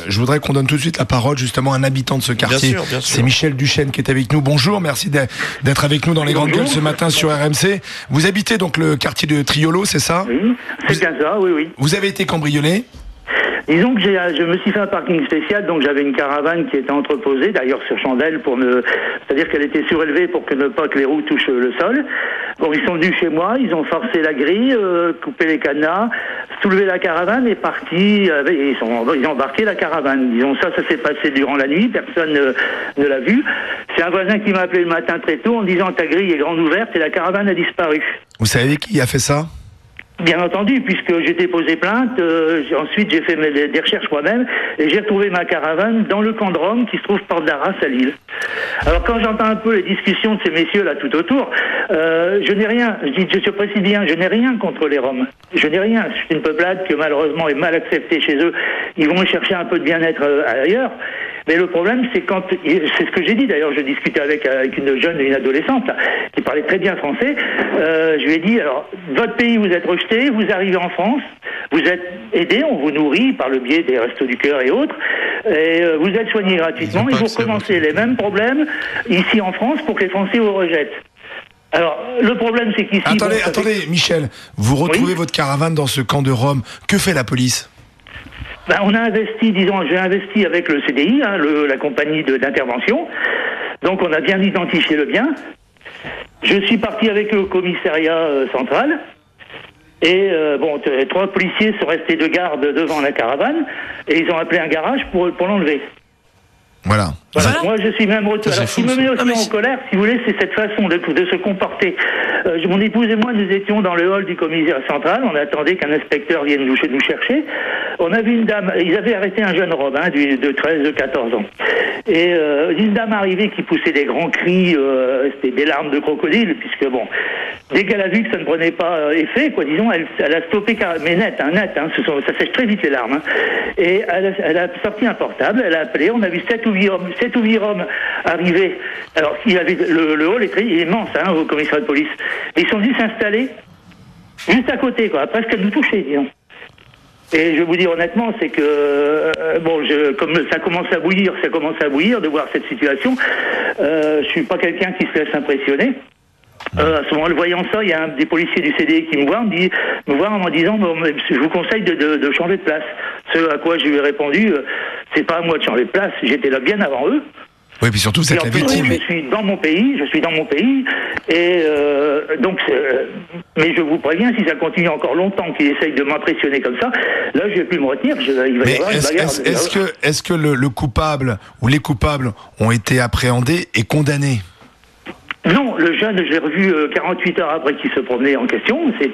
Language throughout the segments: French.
Je voudrais qu'on donne tout de suite la parole justement à un habitant de ce quartier. Bien sûr. C'est Michel Duchesne qui est avec nous. Bonjour, merci d'être avec nous dans les Grandes Gueules ce matin sur RMC. Vous habitez donc le quartier de Triolo, c'est ça? Oui, c'est bien ça, oui. Vous avez été cambriolé? Disons que je me suis fait un parking spécial, donc j'avais une caravane qui était entreposée, d'ailleurs sur chandelle, c'est-à-dire qu'elle était surélevée pour que pas que les roues touchent le sol. Bon, ils sont venus chez moi, ils ont forcé la grille, coupé les cadenas, soulevé la caravane et parti. Ils ont embarqué la caravane. Disons ça s'est passé durant la nuit, personne ne l'a vu. C'est un voisin qui m'a appelé le matin très tôt en disant ta grille est grande ouverte et la caravane a disparu. Vous savez qui a fait ça? Bien entendu, puisque j'ai déposé plainte, ensuite j'ai fait des recherches moi-même et j'ai retrouvé ma caravane dans le camp de Rome qui se trouve porte d'Arras à Lille. Alors quand j'entends un peu les discussions de ces messieurs là tout autour, je n'ai rien, je précise bien, je n'ai rien contre les Roms. Je n'ai rien, c'est une peuplade qui malheureusement est mal acceptée chez eux. Ils vont chercher un peu de bien-être ailleurs. Mais le problème, c'est c'est ce que j'ai dit d'ailleurs, je discutais avec une jeune, une adolescente là, qui parlait très bien français. Je lui ai dit, alors, votre pays, vous êtes rejeté, vous arrivez en France, vous êtes aidé, on vous nourrit par le biais des Restos du Cœur et autres, et vous êtes soigné gratuitement, et vous recommencez les mêmes problèmes ici en France pour que les Français vous rejettent. Alors, le problème, c'est qu'ici... Attendez, Michel, vous retrouvez votre caravane dans ce camp de Rome. Que fait la police? On a investi, j'ai investi avec le CDI, la compagnie d'intervention. Donc on a bien identifié le bien. Je suis parti avec le commissariat central. Et 3 policiers sont restés de garde devant la caravane. Et ils ont appelé un garage pour l'enlever. Voilà. Moi, je suis même retourné. Alors, ce qui me met aussi en colère, si vous voulez, c'est cette façon de se comporter. Mon épouse et moi, nous étions dans le hall du commissariat central. On attendait qu'un inspecteur vienne nous chercher. On a vu une dame. Ils avaient arrêté un jeune Rome, de 13-14 ans. Et une dame arrivée qui poussait des grands cris, c'était des larmes de crocodile, puisque dès qu'elle a vu que ça ne prenait pas effet, disons, elle a stoppé, mais net, ça sèche très vite les larmes. Et elle a sorti un portable, elle a appelé, on a vu 7 ou 8 hommes arriver. Alors, le hall est immense, au commissariat de police. Et ils sont venus s'installer juste à côté, presque à nous toucher, disons. Et je vais vous dire honnêtement, c'est que comme ça commence à bouillir de voir cette situation. Je suis pas quelqu'un qui se laisse impressionner. À ce moment, le voyant ça, il y a un des policiers du CDI qui me voit en me disant je vous conseille de changer de place. Ce à quoi je lui ai répondu, c'est pas à moi de changer de place, j'étais là bien avant eux. Oui, puis surtout, c'est la victime. Je suis dans mon pays, et mais je vous préviens, si ça continue encore longtemps, qu'il essaye de m'impressionner comme ça, là, je vais plus me retenir, il va y avoir une bagarre. Est-ce que le coupable ou les coupables ont été appréhendés et condamnés? Non, le jeune, je l'ai revu 48 heures après qu'il se promenait en question, c'est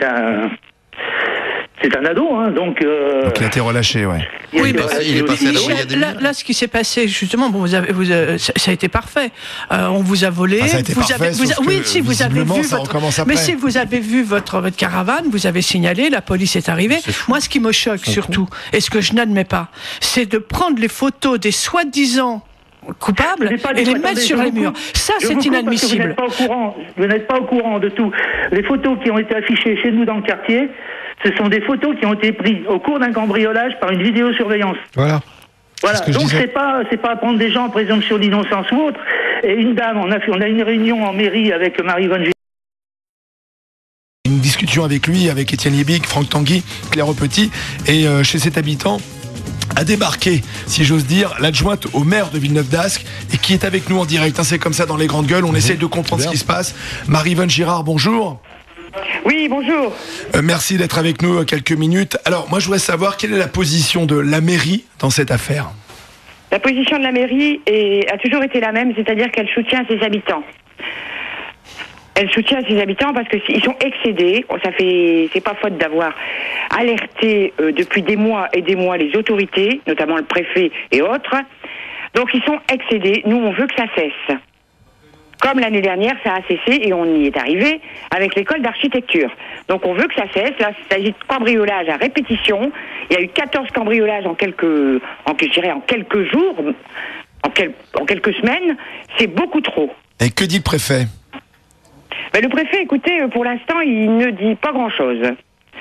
un ado, donc il a été relâché, ouais. Oui, il est passé là, ce qui s'est passé, justement, ça a été parfait. On vous a volé. Ça a été parfait, si vous avez vu ça recommence après. Mais si vous avez vu votre caravane, vous avez signalé, la police est arrivée. Moi, ce qui me choque surtout, et ce que je n'admets pas, c'est de prendre les photos des soi-disant coupables et les mettre sur les murs. Ça, c'est inadmissible. Vous n'êtes pas au courant de tout. Les photos qui ont été affichées chez nous dans le quartier, ce sont des photos qui ont été prises au cours d'un cambriolage par une vidéosurveillance. Voilà. Donc c'est pas à prendre des gens en présomption d'innocence ou autre. Et une dame, on a une réunion en mairie avec Marie-Vonne. Une discussion avec lui, avec Étienne Liebig, Franck Tanguy, Claire Petit, et chez cet habitant a débarqué, si j'ose dire, l'adjointe au maire de Villeneuve-d'Ascq et qui est avec nous en direct. C'est comme ça dans les Grandes Gueules, on essaie de comprendre ce qui se passe. Marie-Vonne Girard, bonjour. Oui, bonjour. Merci d'être avec nous quelques minutes. Alors, moi, je voudrais savoir quelle est la position de la mairie dans cette affaire. La position de la mairie a toujours été la même, c'est-à-dire qu'elle soutient ses habitants. Elle soutient ses habitants parce qu'ils sont excédés. C'est pas faute d'avoir alerté depuis des mois et des mois les autorités, notamment le préfet et autres. Donc ils sont excédés. Nous, on veut que ça cesse. Comme l'année dernière, ça a cessé et on y est arrivé avec l'école d'architecture. Donc on veut que ça cesse. Là, il s'agit de cambriolage à répétition. Il y a eu 14 cambriolages en quelques jours, en quelques semaines. C'est beaucoup trop. Et que dit le préfet ? Le préfet, écoutez, pour l'instant, il ne dit pas grand-chose.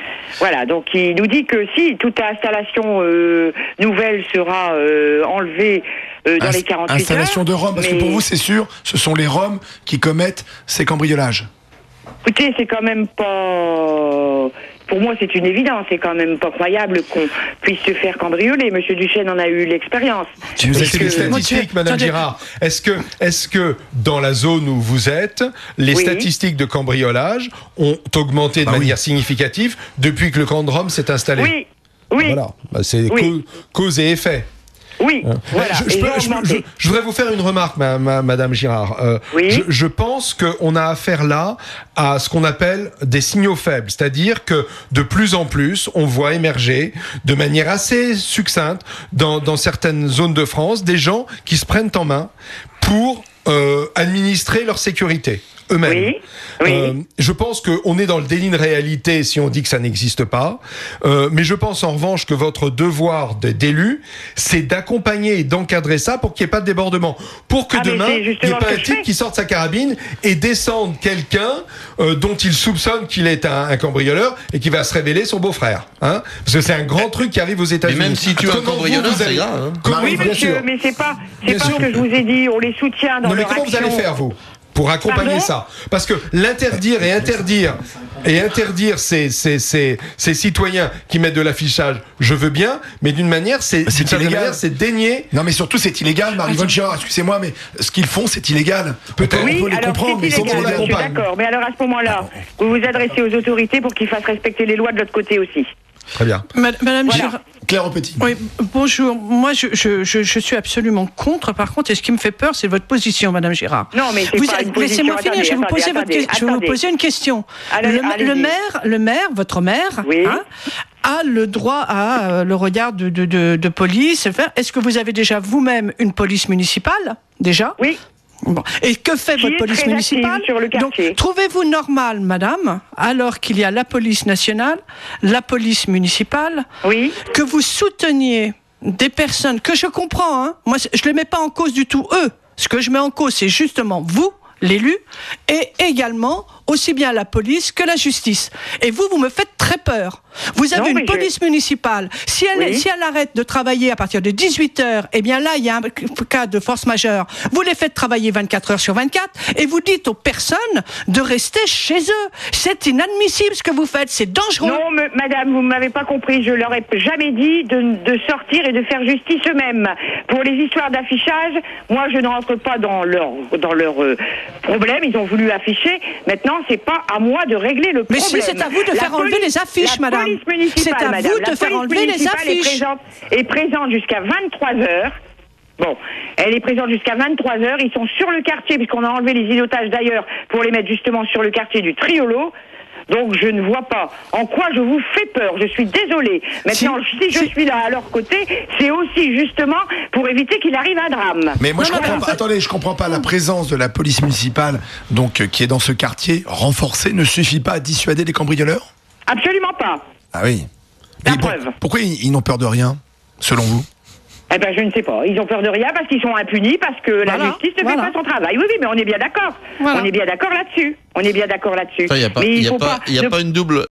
Voilà, donc il nous dit que si toute installation nouvelle sera enlevée dans les 48 heures... Installation de Roms, parce que pour vous, c'est sûr, ce sont les Roms qui commettent ces cambriolages. Écoutez, c'est quand même pas... Pour moi, c'est une évidence. C'est quand même pas croyable qu'on puisse se faire cambrioler. Monsieur Duchesne en a eu l'expérience. C'est les statistiques, Madame Girard. Est-ce que dans la zone où vous êtes, les statistiques de cambriolage ont augmenté de manière significative depuis que le camp de Rome s'est installé? Oui, oui. Voilà, c'est cause et effet. Oui, voilà. Je voudrais vous faire une remarque, Madame Girard. Je pense qu'on a affaire là à ce qu'on appelle des signaux faibles, c'est-à-dire que de plus en plus, on voit émerger de manière assez succincte dans certaines zones de France des gens qui se prennent en main pour administrer leur sécurité eux-mêmes. Je pense qu'on est dans le déni de réalité si on dit que ça n'existe pas, mais je pense en revanche que votre devoir d'élu, c'est d'accompagner et d'encadrer ça pour qu'il n'y ait pas de débordement, pour que demain, il n'y ait pas un type qui sorte sa carabine et descende quelqu'un dont il soupçonne qu'il est un cambrioleur et qui va se révéler son beau-frère. Hein, parce que c'est un grand truc qui arrive aux États-Unis. Mais même si tu es un cambrioleur, c'est grave. Oui, monsieur, mais c'est pas ce que je vous ai dit, on les soutient dans leur action. Mais comment vous allez faire, vous, pour accompagner ça? Parce que l'interdire et interdire ces citoyens qui mettent de l'affichage, je veux bien, mais d'une manière, c'est illégal, c'est dénier. Non, mais surtout, c'est illégal, Marie-Vonne Girard, excusez-moi, mais ce qu'ils font, c'est illégal. Peut-être on peut les comprendre, mais c'est illégal, je suis d'accord. Mais alors, à ce moment-là, vous vous adressez aux autorités pour qu'ils fassent respecter les lois de l'autre côté aussi. Très bien. Madame Girard. Claire Petit. Oui, bonjour. Moi, je suis absolument contre. Par contre, et ce qui me fait peur, c'est votre position, Madame Girard. Non, mais c'est pas une position. Laissez-moi finir. Je vais vous poser une question. Le maire, votre maire, a le droit à le regard de police. Est-ce que vous avez déjà vous-même une police municipale déjà? Oui. Bon. Et que fait votre police municipale? Donc, trouvez-vous normal, madame, alors qu'il y a la police nationale, la police municipale, que vous souteniez des personnes que je comprends, hein, moi je ne les mets pas en cause du tout eux. Ce que je mets en cause, c'est justement vous, l'élu, et également aussi bien la police que la justice. Et vous me faites très peur. Vous avez une police municipale. Si elle arrête de travailler à partir de 18h, eh bien là, il y a un cas de force majeure. Vous les faites travailler 24 heures sur 24 et vous dites aux personnes de rester chez eux. C'est inadmissible ce que vous faites. C'est dangereux. Non, madame, vous ne m'avez pas compris. Je leur ai jamais dit de sortir et de faire justice eux-mêmes. Pour les histoires d'affichage, moi, je ne rentre pas dans leur problème. Ils ont voulu afficher. Maintenant, c'est pas à moi de régler le problème. Mais si, c'est à vous de faire enlever les affiches, madame. C'est à vous de faire enlever les affiches. Est présente jusqu'à 23h. Bon, elle est présente jusqu'à 23h. Ils sont sur le quartier, puisqu'on a enlevé les îlotages d'ailleurs pour les mettre justement sur le quartier du Triolo. Donc je ne vois pas en quoi je vous fais peur. Je suis désolée. Maintenant, si je suis là à leur côté, c'est aussi justement pour éviter qu'il arrive un drame. Mais moi, je comprends pas. La présence de la police municipale, donc qui est dans ce quartier renforcée, ne suffit pas à dissuader les cambrioleurs? Absolument pas. Ah oui. La preuve. Pourquoi ils n'ont peur de rien, selon vous? Eh ben, je ne sais pas. Ils ont peur de rien parce qu'ils sont impunis, parce que la justice ne fait pas son travail. Oui, mais on est bien d'accord. On est bien d'accord là-dessus. Il n'y a pas une double